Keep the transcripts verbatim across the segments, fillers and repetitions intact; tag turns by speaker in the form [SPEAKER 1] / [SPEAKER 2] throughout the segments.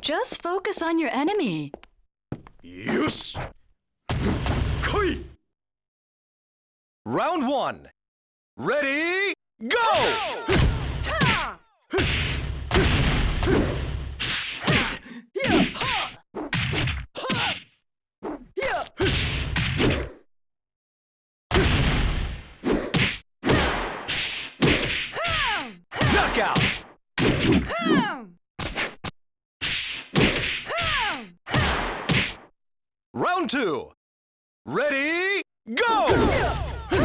[SPEAKER 1] Just focus on your enemy.
[SPEAKER 2] Yosh! Koi! Round one. Ready, go! Knockout! Round two. Ready, go!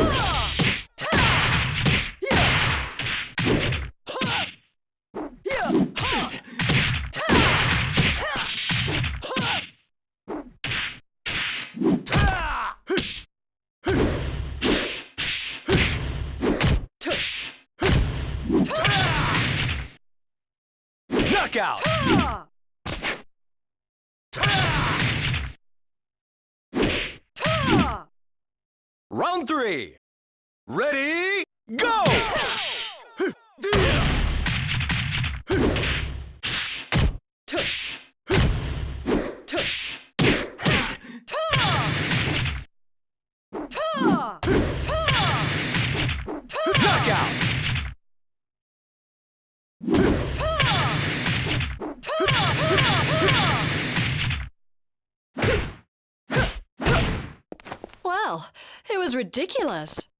[SPEAKER 2] Knockout! Round three. Ready, go! Knockout!
[SPEAKER 1] Well, it was ridiculous.